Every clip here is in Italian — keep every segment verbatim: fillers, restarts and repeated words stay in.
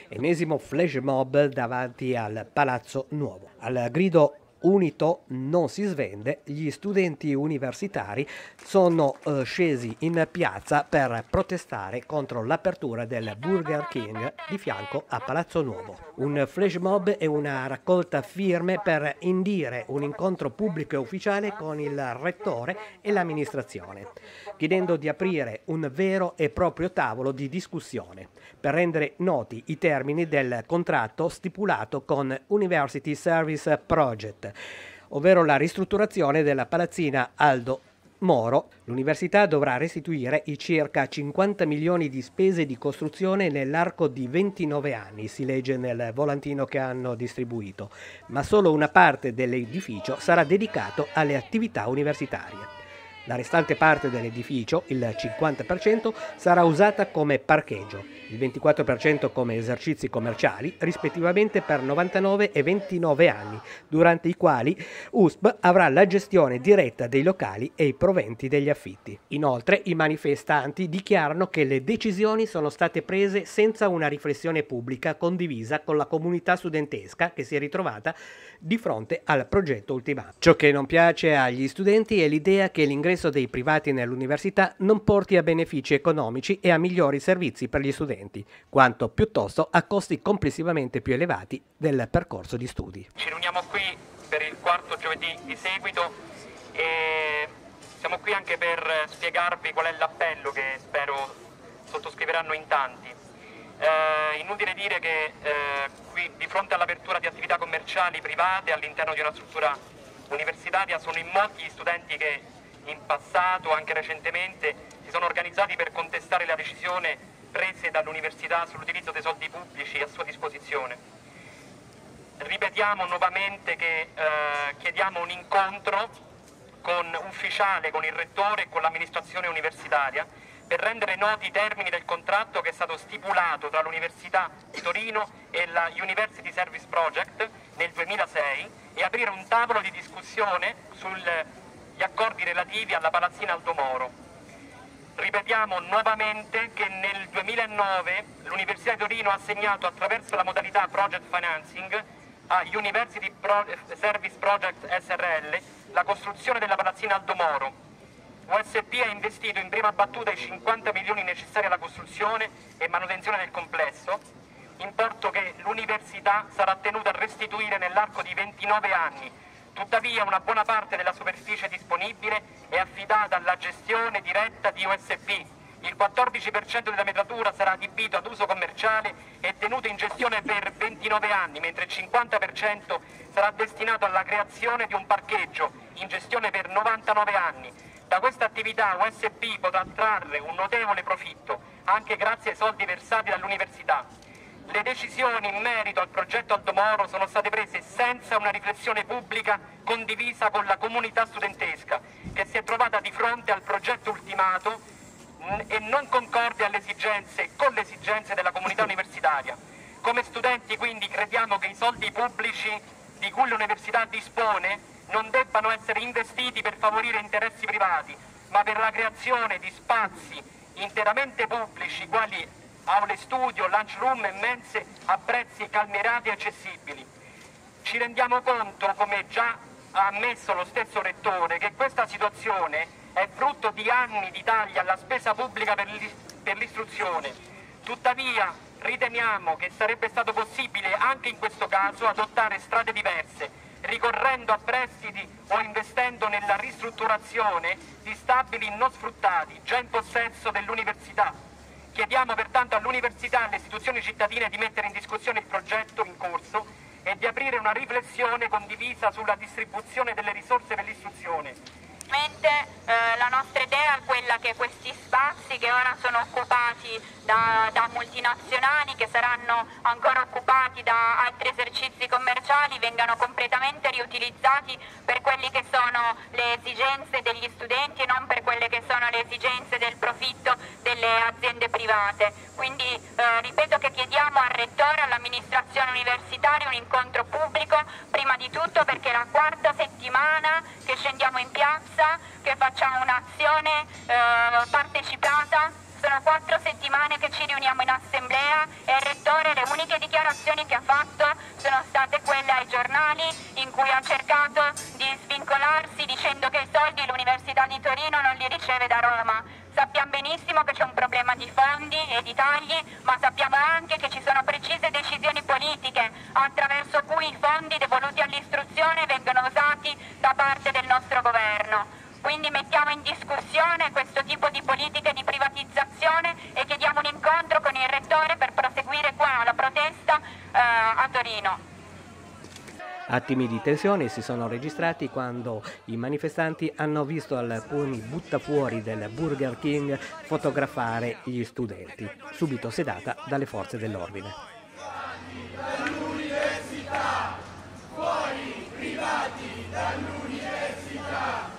Ennesimo flash mob davanti al Palazzo Nuovo. Al grido "Unito non si svende", gli studenti universitari sono eh, scesi in piazza per protestare contro l'apertura del Burger King di fianco a Palazzo Nuovo. Un flash mob è una raccolta firme per indire un incontro pubblico e ufficiale con il rettore e l'amministrazione, chiedendo di aprire un vero e proprio tavolo di discussione per rendere noti i termini del contratto stipulato con University Service Project, ovvero la ristrutturazione della palazzina Aldo Moro. L'università dovrà restituire i circa cinquanta milioni di spese di costruzione nell'arco di ventinove anni, si legge nel volantino che hanno distribuito, ma solo una parte dell'edificio sarà dedicato alle attività universitarie. La restante parte dell'edificio, il cinquanta per cento, sarà usata come parcheggio, il ventiquattro per cento come esercizi commerciali, rispettivamente per novantanove e ventinove anni, durante i quali U S P avrà la gestione diretta dei locali e i proventi degli affitti. Inoltre, i manifestanti dichiarano che le decisioni sono state prese senza una riflessione pubblica condivisa con la comunità studentesca che si è ritrovata di fronte al progetto ultimato. Ciò che non piace agli studenti è l'idea che l'ingresso dei privati nell'università non porti a benefici economici e a migliori servizi per gli studenti, quanto piuttosto a costi complessivamente più elevati del percorso di studi. Ci riuniamo qui per il quarto giovedì di seguito e siamo qui anche per spiegarvi qual è l'appello che spero sottoscriveranno in tanti. Eh, inutile dire che eh, qui di fronte all'apertura di attività commerciali private all'interno di una struttura universitaria sono in molti gli studenti che in passato, anche recentemente, si sono organizzati per contestare la decisione presa dall'università sull'utilizzo dei soldi pubblici a sua disposizione. Ripetiamo nuovamente che eh, chiediamo un incontro con, ufficiale con il rettore e con l'amministrazione universitaria per rendere noti i termini del contratto che è stato stipulato tra l'Università di Torino e la University Service Project nel duemilasei e aprire un tavolo di discussione sul gli accordi relativi alla palazzina Aldo Moro. Ripetiamo nuovamente che nel duemilanove l'Università di Torino ha assegnato attraverso la modalità Project Financing a University Pro Service Project S R L la costruzione della palazzina Aldo Moro. U S P ha investito in prima battuta i cinquanta milioni necessari alla costruzione e manutenzione del complesso, importo che l'università sarà tenuta a restituire nell'arco di ventinove anni. Tuttavia una buona parte della superficie disponibile è affidata alla gestione diretta di U S P. Il quattordici per cento della metratura sarà adibito ad uso commerciale e tenuto in gestione per ventinove anni, mentre il cinquanta per cento sarà destinato alla creazione di un parcheggio in gestione per novantanove anni. Da questa attività U S P potrà trarre un notevole profitto, anche grazie ai soldi versati dall'università. Le decisioni in merito al progetto Aldo Moro sono state prese senza una riflessione pubblica condivisa con la comunità studentesca, che si è trovata di fronte al progetto ultimato e non concorde alle esigenze, con le esigenze della comunità universitaria. Come studenti quindi crediamo che i soldi pubblici di cui l'università dispone non debbano essere investiti per favorire interessi privati, ma per la creazione di spazi interamente pubblici quali aule studio, lunch room e mense a prezzi calmierati e accessibili. Ci rendiamo conto, come già ha ammesso lo stesso rettore, che questa situazione è frutto di anni di tagli alla spesa pubblica per l'istruzione. Tuttavia riteniamo che sarebbe stato possibile anche in questo caso adottare strade diverse, ricorrendo a prestiti o investendo nella ristrutturazione di stabili non sfruttati, già in possesso dell'università. Chiediamo pertanto all'università e alle istituzioni cittadine di mettere in discussione il progetto in corso e di aprire una riflessione condivisa sulla distribuzione delle risorse per l'istruzione. Eh, la nostra idea è quella che questi spazi che ora sono occupati da, da multinazionali, che saranno ancora occupati da altri esercizi commerciali, vengano completamente riutilizzati per quelle che sono le esigenze degli studenti e non per quelle che sono le esigenze del profitto delle aziende private. Quindi eh, ripeto che chiediamo al rettore e all'amministrazione universitaria un incontro pubblico, prima di tutto perché è la quarta settimana che scendiamo in piazza, che facciamo un'azione eh, partecipata Sono quattro settimane che ci riuniamo in assemblea e il Rettore le uniche dichiarazioni che ha fatto sono state quelle ai giornali in cui ha cercato di svincolarsi dicendo che i soldi l'Università di Torino non li riceve da Roma. Sappiamo benissimo che c'è un problema di fondi e di tagli, ma sappiamo anche che ci sono precise decisioni politiche attraverso cui i fondi devoluti all'istruzione vengono usati da parte del nostro governo. Quindi mettiamo in discussione questo tipo di politiche di privatizzazione e chiediamo un incontro con il Rettore per proseguire qua la protesta eh, a Torino. Attimi di tensione si sono registrati quando i manifestanti hanno visto alcuni buttafuori del Burger King fotografare gli studenti, subito sedata dalle forze dell'ordine. Dall'università, fuori privati dall'università.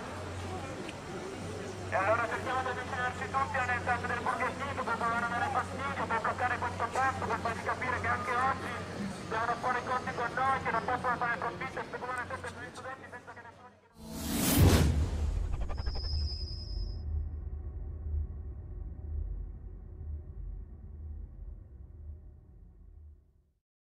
E allora cerchiamo di avvicinarci tutti all'entrata del Burger King per provare a dare fastidio, per bloccare questo posto, per farvi capire che anche oggi devono fare i conti con noi, che non possono fare profitto e speculare sempre sugli studenti.